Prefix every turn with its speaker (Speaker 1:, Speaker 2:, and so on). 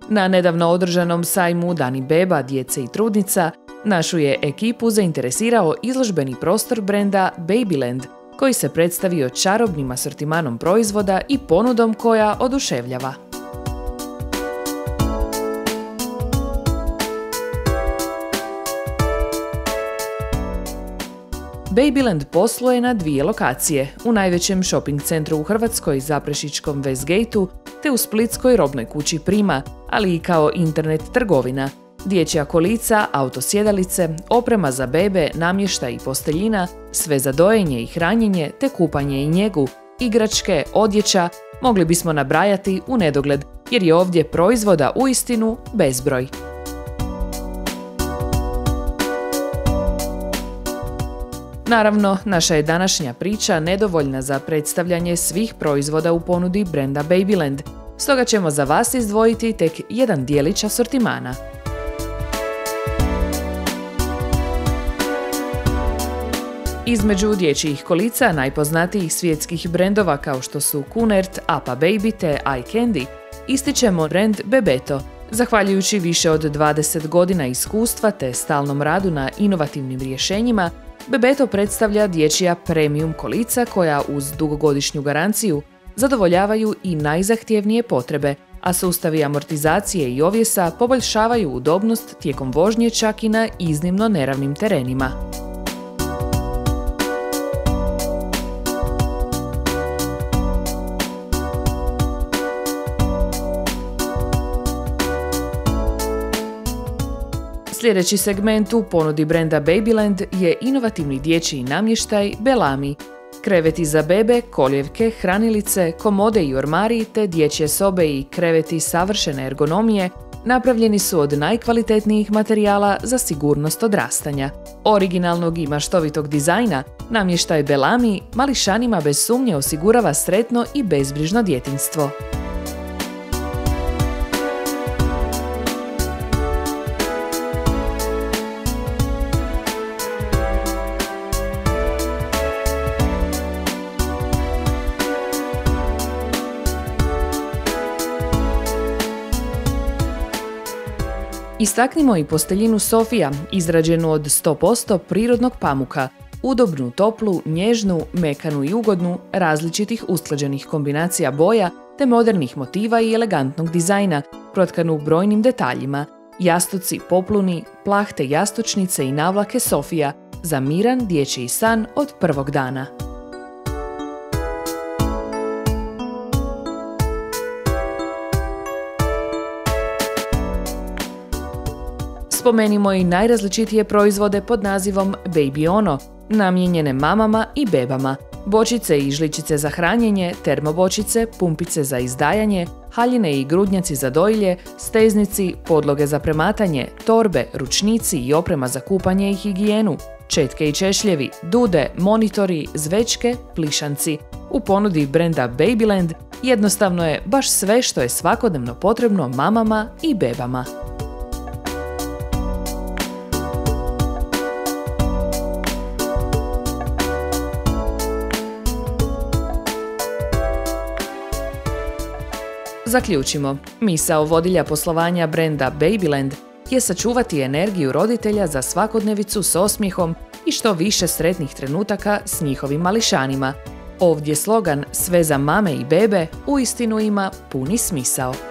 Speaker 1: Na nedavno održanom sajmu Dani beba, djece i trudnica, našu je ekipu zainteresirao izložbeni prostor brenda Babyland, koji se predstavio čarobnim asortimanom proizvoda i ponudom koja oduševljava. Babyland posluje na 2 lokacije, u najvećem shopping centru u Hrvatskoj, Zaprešićkom Westgateu, te u splitskoj robnoj kući Prima, ali i kao internet trgovina. Dječja kolica, autosjedalice, oprema za bebe, namještaj i posteljina, sve za dojenje i hranjenje te kupanje i njegu, igračke, odjeća, mogli bismo nabrajati u nedogled, jer je ovdje proizvoda uistinu bezbroj. Naravno, naša je današnja priča nedovoljna za predstavljanje svih proizvoda u ponudi brenda Babyland, stoga ćemo za vas izdvojiti tek jedan dijelić asortimana. Između dječjih kolica najpoznatijih svjetskih brendova kao što su Kunert, Apa Baby te iCandy, ističemo brend Bebeto. Zahvaljujući više od 20 godina iskustva te stalnom radu na inovativnim rješenjima, Bebeto predstavlja dječja premium kolica koja uz dugogodišnju garanciju zadovoljavaju i najzahtjevnije potrebe, a sustavi amortizacije i ovjesa poboljšavaju udobnost tijekom vožnje čak i na iznimno neravnim terenima. Sljedeći segment u ponudi brenda Babyland je inovativni dječji namještaj Bellamy. Kreveti za bebe, koljevke, hranilice, komode i ormari te dječje sobe i kreveti savršene ergonomije napravljeni su od najkvalitetnijih materijala za sigurnost odrastanja. Originalnog i maštovitog dizajna, namještaj Bellamy mališanima bez sumnje osigurava sretno i bezbrižno djetinjstvo. Istaknimo i posteljinu Sofia, izrađenu od 100% prirodnog pamuka, udobnu, toplu, nježnu, mekanu i ugodnu, različitih usklađenih kombinacija boja te modernih motiva i elegantnog dizajna, protkanu brojnim detaljima, jastuci, popluni, plahte jastučnice i navlake Sofia za miran dječji san od prvog dana. Spomenimo i najrazličitije proizvode pod nazivom Baby Ono, namijenjene mamama i bebama, bočice i žličice za hranjenje, termobočice, pumpice za izdajanje, haljine i grudnjaci za dojilje, steznici, podloge za prematanje, torbe, ručnici i oprema za kupanje i higijenu, četke i češljevi, dude, monitori, zvečke, plišanci. U ponudi brenda Babyland jednostavno je baš sve što je svakodnevno potrebno mamama i bebama. Zaključimo, misao vodilja poslovanja brenda Babyland je sačuvati energiju roditelja za svakodnevicu s osmijehom i što više sretnih trenutaka s njihovim mališanima. Ovdje slogan "Sve za mame i bebe" uistinu ima puni smisao.